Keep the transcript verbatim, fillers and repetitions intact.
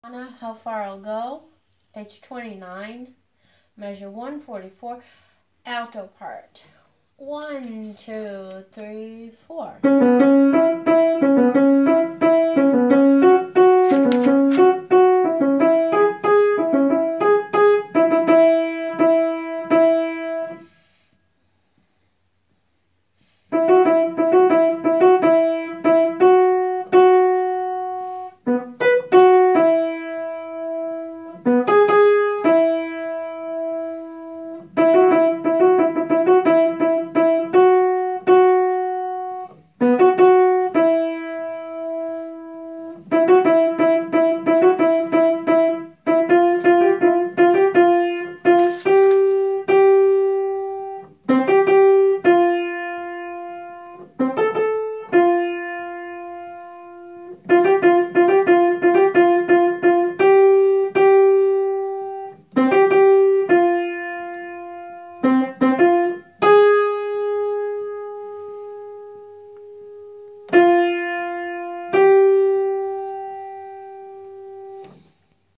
How far I'll go, page twenty-nine, measure one forty-four, alto part. One, two, three, four.